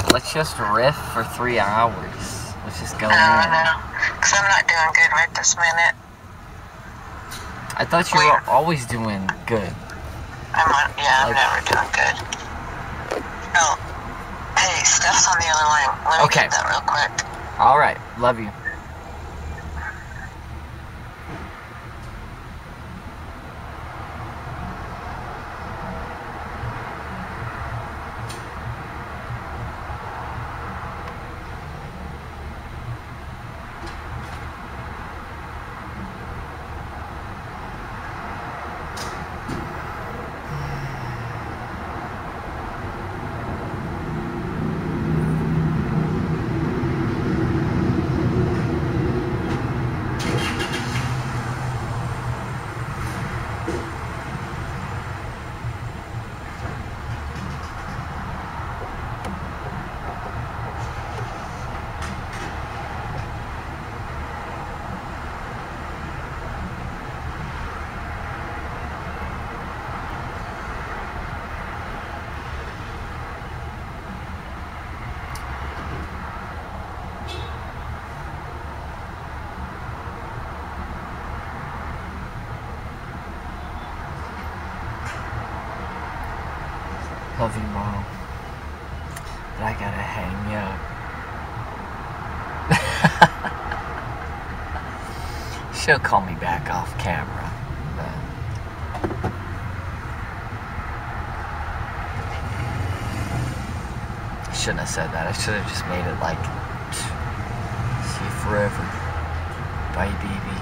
Let's just riff for 3 hours. Let's just go in. No, because I'm not doing good right this minute. I thought you were always doing good. I'm never doing good. Oh, hey, Steph's on the other line. Let me get that real quick. Alright, love you. Love you, Mom. But I gotta hang up. She'll call me back off camera. But I shouldn't have said that. I should have just made it like, see you forever. Bye, baby.